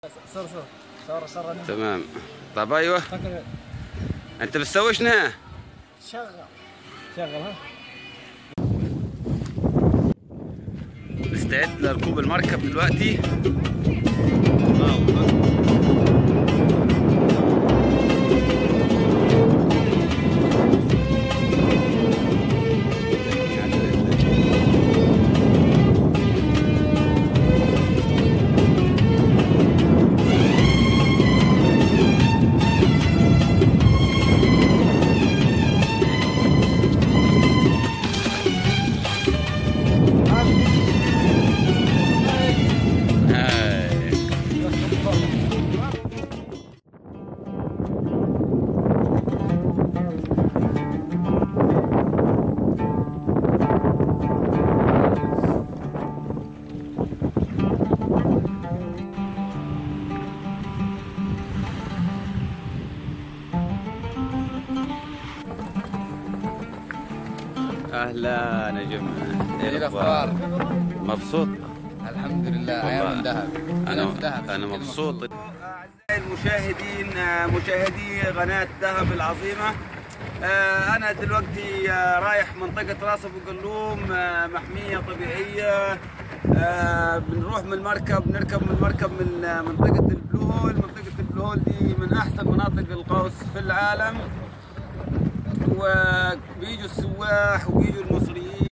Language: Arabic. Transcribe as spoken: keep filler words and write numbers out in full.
صور صور صور صور تمام. طيب ايوه انت بتسوي شنو؟ شغل شغل ها. نستعد لركوب المركب دلوقتي. اهلا يا جماعه، ايه الاخبار؟ مبسوط؟ الحمد لله. ايام دهب. انا في دهب. انا مبسوط. اعزائي المشاهدين، مشاهدي قناه دهب العظيمه، انا دلوقتي رايح منطقه راس ابو قلوم، محميه طبيعيه. بنروح من المركب، نركب من المركب من منطقه البلو هول. منطقه البلو هول دي من احسن مناطق الغوص في العالم، وبيجوا السواح وبيجوا المصريين.